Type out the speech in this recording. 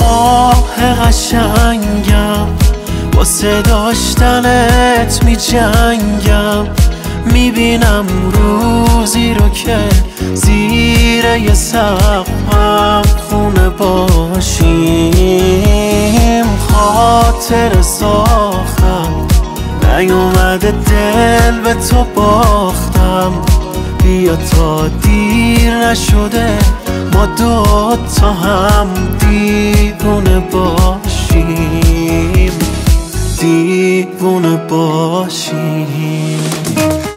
ماه قشنگم، واسه داشتنت می جنگم. میبینم روزی رو که زیر یه سقفم خونه باشیم. خاطر ساختم نیومده دل به تو باختم. بیا تا دیر نشده ما دوتا هم دیوونه باشیم، دیوونه باشیم.